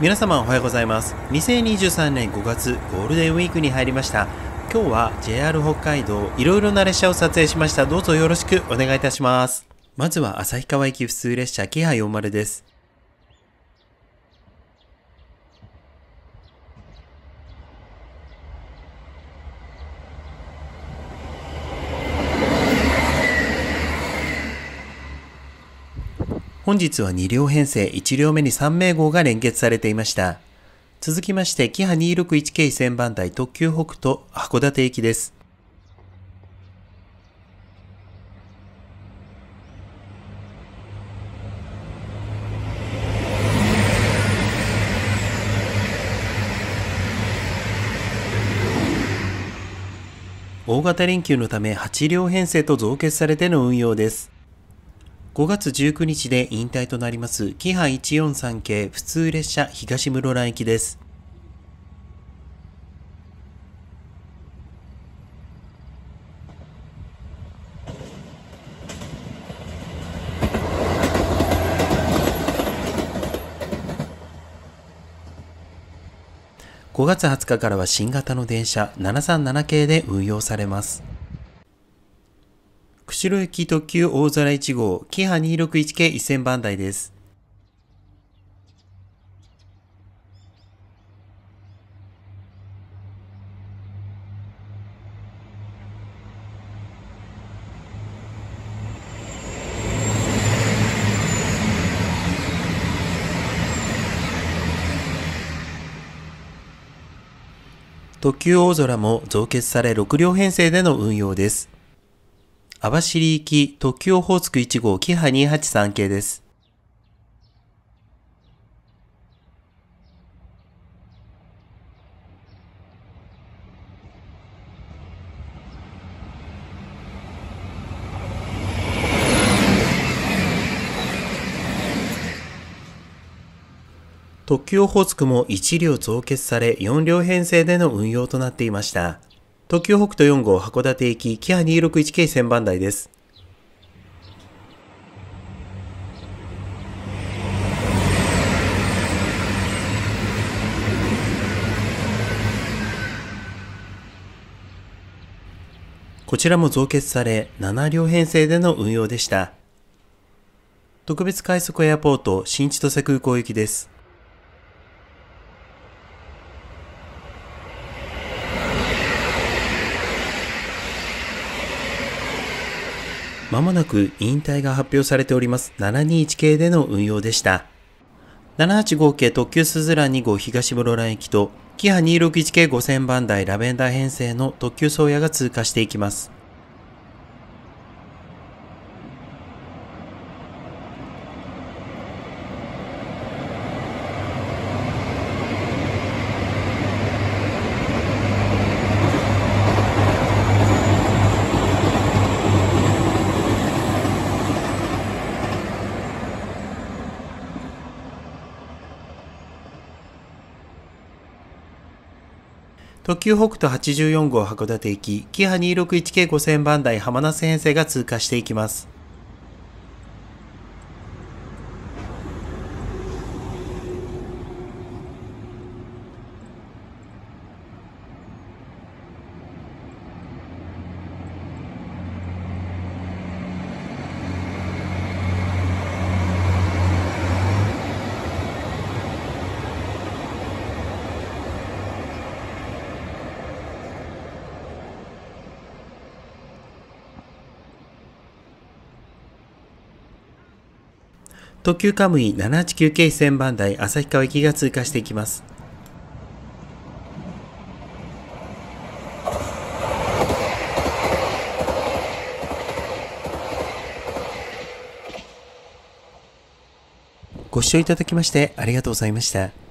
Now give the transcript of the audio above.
皆様おはようございます。2023年5月ゴールデンウィークに入りました。今日は JR 北海道いろいろな列車を撮影しました。どうぞよろしくお願いいたします。まずは旭川行き普通列車キハ40です。本日は2両編成、1両目に3名号が連結されていました。続きまして、キハ261系1000番台特急北斗函館行きです。大型連休のため8両編成と増結されての運用です。5月19日で引退となりますキハ143系普通列車東室蘭行きです。5月20日からは新型の電車737系で運用されます。釧路行き特急大空1号キハ261系1000番台です。特急大空も増結され6両編成での運用です。網走行き特急オホーツク1号キハ283系です。特急オホーツクも1両増結され4両編成での運用となっていました。特急北斗4号函館行きキハ261系1000番台です。こちらも増結され7両編成での運用でした。特別快速エアポート新千歳空港行きです。まもなく引退が発表されております721系での運用でした。785系特急すずらん2号東室蘭行きとキハ261系5000番台ラベンダー編成の特急宗谷が通過していきます。特急北斗84号函館行き、キハ261系5000番台浜那須編成が通過していきます。特急カムイ789系1000番台旭川行きが通過していきます。ご視聴いただきましてありがとうございました。